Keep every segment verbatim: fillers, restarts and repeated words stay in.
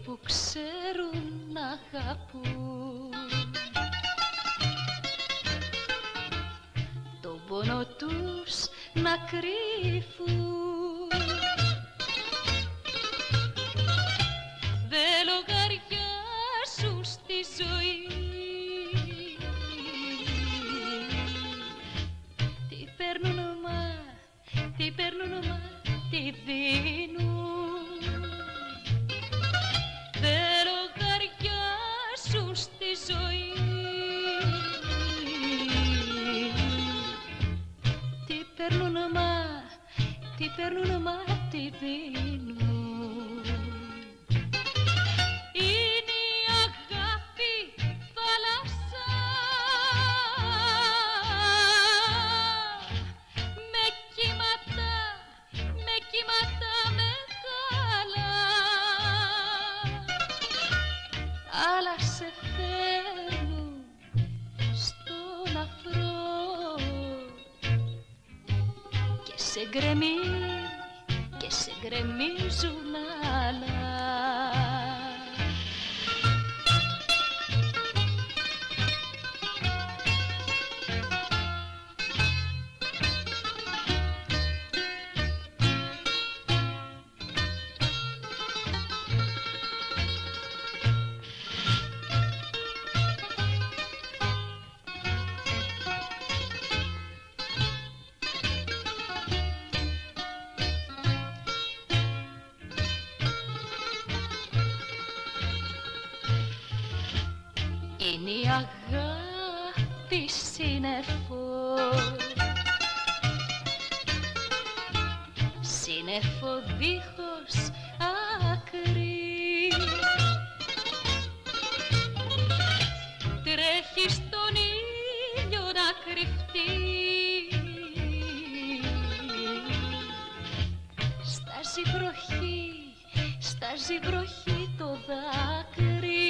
που ξέρουν να αγαπούν, τον πόνο τους να κρύβουν. Δεν λογαριάζουν στη ζωή, τι παίρνουν μα, τι παίρνουν μα, τι δίνουν. Δεν λογαριάζουν στη ζωή, τι παίρνουν μα, τι παίρνουν μα, τι δίνουν. Είναι η αγάπη θάλασσα, με κύματα, με κύματα μεγάλα, αλλά σε φέρνουν στον αφρό και σε γκρεμίζουν, και σε γκρεμίζουν άλλα. Είναι η αγάπη σύννεφο, σύννεφο δίχως άκρη, τρέχει στον ήλιο να κρυφτεί, στάζει βροχή, στάζει βροχή το δάκρυ,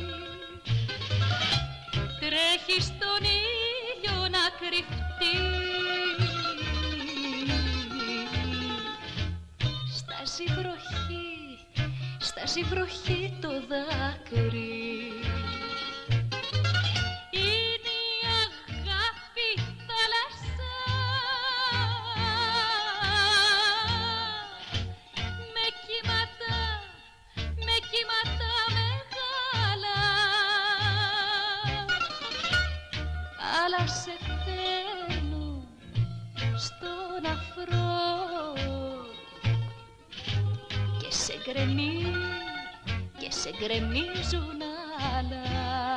τρέχει στον ήλιο να κρυφτεί, στάζει βροχή, στάζει βροχή το δάκρυ. Είναι η αγάπη θάλασσα, με κύματα, με κύματα μεγάλα, αλλά σε φέρνουν στον αφρό και σε γκρεμίζουν, και σε γκρεμίζουν άλλα.